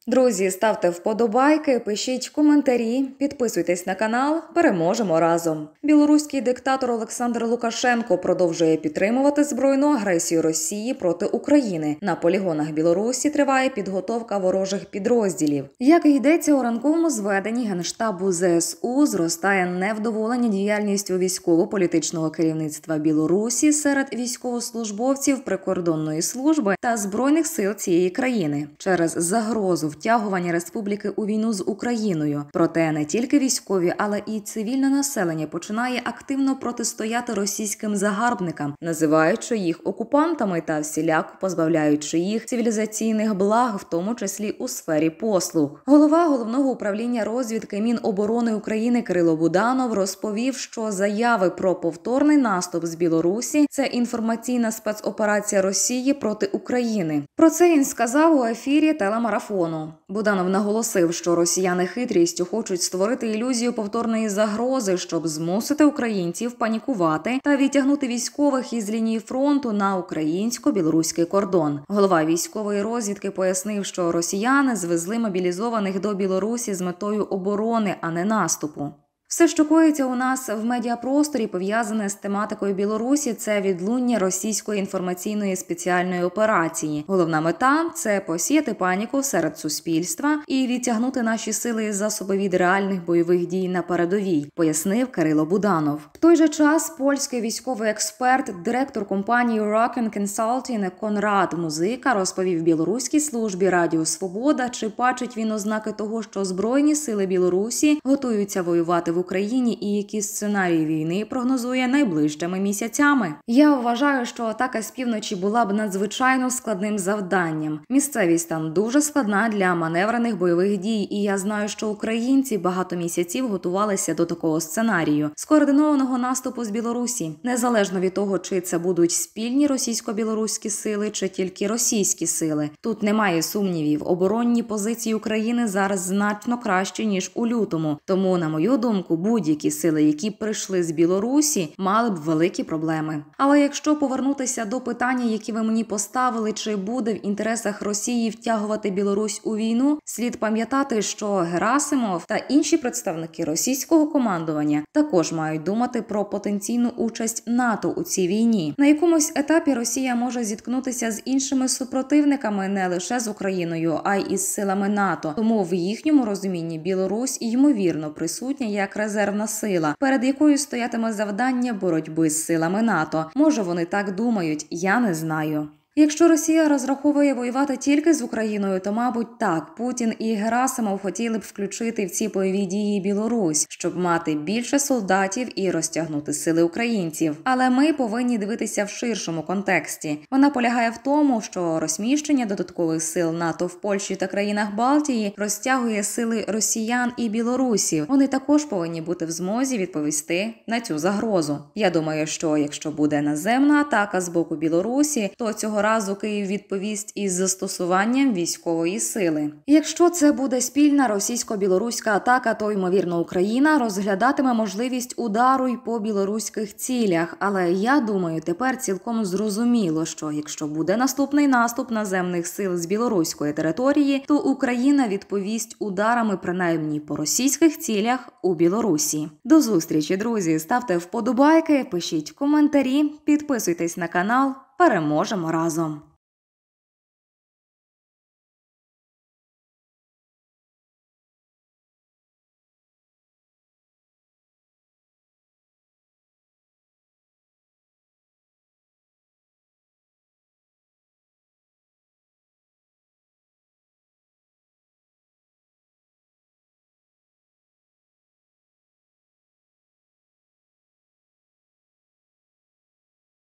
Друзі, ставте вподобайки, пишіть коментарі, підписуйтесь на канал, переможемо разом. Білоруський диктатор Олександр Лукашенко продовжує підтримувати збройну агресію Росії проти України. На полігонах Білорусі триває підготовка ворожих підрозділів. Як і йдеться у ранковому зведенні Генштабу ЗСУ, зростає невдоволення діяльністю військово-політичного керівництва Білорусі серед військовослужбовців прикордонної служби та збройних сил цієї країни через загрозу втягування республіки у війну з Україною. Проте не тільки військові, але і цивільне населення починає активно протистояти російським загарбникам, називаючи їх окупантами та всіляко позбавляючи їх цивілізаційних благ, в тому числі у сфері послуг. Голова Головного управління розвідки Міноборони України Кирило Буданов розповів, що заяви про повторний наступ з Білорусі – це інформаційна спецоперація Росії проти України. Про це він сказав у ефірі телемарафону. Буданов наголосив, що росіяни хитрістю хочуть створити ілюзію повторної загрози, щоб змусити українців панікувати та відтягнути військових із лінії фронту на українсько-білоруський кордон. Голова військової розвідки пояснив, що росіяни звезли мобілізованих до Білорусі з метою оборони, а не наступу. Все, що коїться у нас в медіапросторі, пов'язане з тематикою Білорусі, це відлуння російської інформаційної спеціальної операції. Головна мета – це посіяти паніку серед суспільства і відтягнути наші сили і засоби від реальних бойових дій на передовій, пояснив Кирило Буданов. В той же час польський військовий експерт, директор компанії Rocken Consulting Конрад Музика розповів білоруській службі Радіо Свобода, чи бачить він ознаки того, що Збройні сили Білорусі готуються воювати в Україні і які сценарії війни прогнозує найближчими місяцями. Я вважаю, що атака з півночі була б надзвичайно складним завданням. Місцевість там дуже складна для маневрених бойових дій, і я знаю, що українці багато місяців готувалися до такого сценарію – скоординованого наступу з Білорусі. Незалежно від того, чи це будуть спільні російсько-білоруські сили, чи тільки російські сили. Тут немає сумнівів, оборонні позиції України зараз значно кращі, ніж у лютому. Тому, на мою думку, будь-які сили, які прийшли з Білорусі, мали б великі проблеми. Але якщо повернутися до питання, які ви мені поставили, чи буде в інтересах Росії втягувати Білорусь у війну, слід пам'ятати, що Герасимов та інші представники російського командування також мають думати про потенційну участь НАТО у цій війні. На якомусь етапі Росія може зіткнутися з іншими супротивниками не лише з Україною, а й із силами НАТО. Тому в їхньому розумінні Білорусь ймовірно присутня як резервна сила, перед якою стоятиме завдання боротьби з силами НАТО. Може, вони так думають, я не знаю. Якщо Росія розраховує воювати тільки з Україною, то, мабуть, так, Путін і Герасимов хотіли б включити в ці бойові дії Білорусь, щоб мати більше солдатів і розтягнути сили українців. Але ми повинні дивитися в ширшому контексті. Вона полягає в тому, що розміщення додаткових сил НАТО в Польщі та країнах Балтії розтягує сили росіян і білорусів. Вони також повинні бути в змозі відповісти на цю загрозу. Я думаю, що якщо буде наземна атака з боку Білорусі, то цього разу Київ відповість із застосуванням військової сили. Якщо це буде спільна російсько-білоруська атака, то, ймовірно, Україна розглядатиме можливість удару й по білоруських цілях. Але я думаю, тепер цілком зрозуміло, що якщо буде наступний наступ наземних сил з білоруської території, то Україна відповість ударами принаймні по російських цілях у Білорусі. До зустрічі, друзі! Ставте вподобайки, пишіть коментарі, підписуйтесь на канал. Переможемо разом!